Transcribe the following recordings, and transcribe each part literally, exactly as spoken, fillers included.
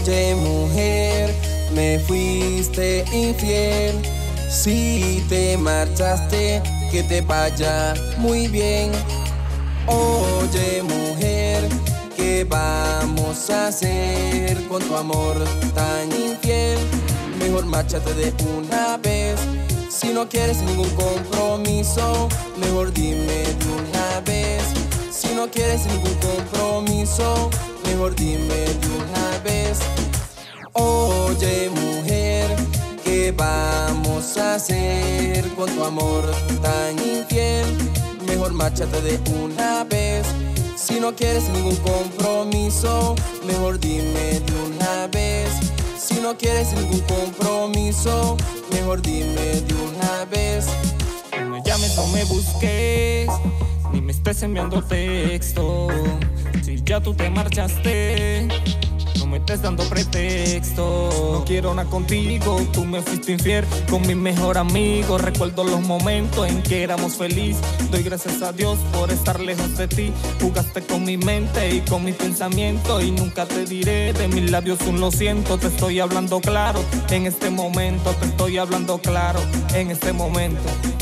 Oye mujer, me fuiste infiel. Si te marchaste, que te vaya muy bien. Oye mujer, ¿qué vamos a hacer con tu amor tan infiel? Mejor márchate de una vez. Si no quieres ningún compromiso, mejor dime de una vez. Si no quieres ningún compromiso, mejor dime de una vez. Oye mujer, ¿qué vamos a hacer con tu amor tan infiel? Mejor márchate de una vez. Si no quieres ningún compromiso, mejor dime de una vez. Si no quieres ningún compromiso, mejor dime de una vez. No me llames, no me busques, ni me estés enviando texto. Si ya tú te marchaste, no me estés dando pretexto. No quiero nada contigo, tú me fuiste infiel con mi mejor amigo. Recuerdo los momentos en que éramos felices. Doy gracias a Dios por estar lejos de ti. Jugaste con mi mente y con mis pensamientos, y nunca te diré de mis labios un lo siento. Te estoy hablando claro, en este momento te estoy hablando claro, en este momento.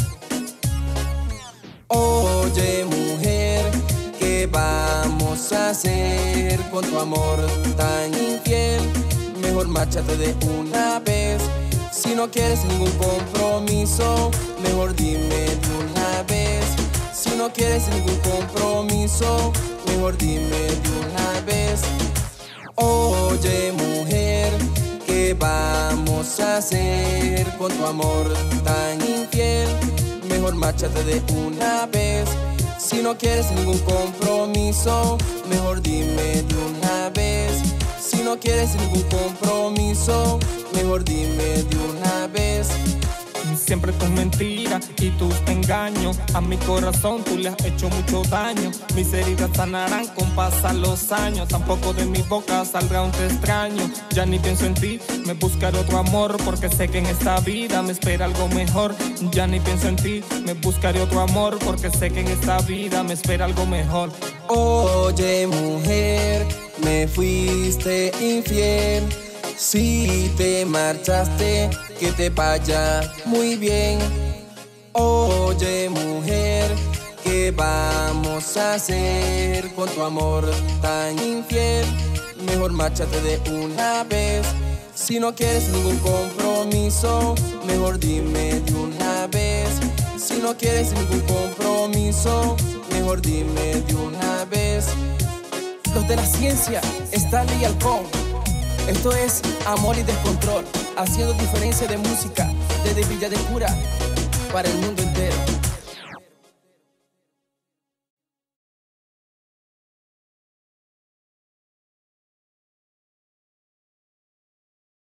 Oye mujer, ¿qué vamos a hacer con tu amor tan infiel? Mejor márchate de una vez. Si no quieres ningún compromiso, mejor dime de una vez. Si no quieres ningún compromiso, mejor dime de una vez. Oye mujer, ¿qué vamos a hacer con tu amor tan infiel? Mejor márchate de una vez. Si no quieres ningún compromiso, mejor dime de una vez. Si no quieres ningún compromiso, mejor dime de una vez. Siempre tus mentiras y tus engaños, a mi corazón tú le has hecho mucho daño. Mis heridas sanarán con pasar los años. Tampoco de mi boca saldrá un te extraño. Ya ni pienso en ti, me buscaré otro amor, porque sé que en esta vida me espera algo mejor. Ya ni pienso en ti, me buscaré otro amor, porque sé que en esta vida me espera algo mejor. Oye mujer, me fuiste infiel. Si te marchaste, que te vaya muy bien. Oye mujer, ¿qué vamos a hacer con tu amor tan infiel? Mejor márchate de una vez. Si no quieres ningún compromiso, mejor dime de una vez. Si no quieres ningún compromiso, mejor dime de una vez. Los de la ciencia, Stanley y Halcón. Esto es Amor y Descontrol, haciendo diferencia de música desde Villa de Cura para el mundo entero.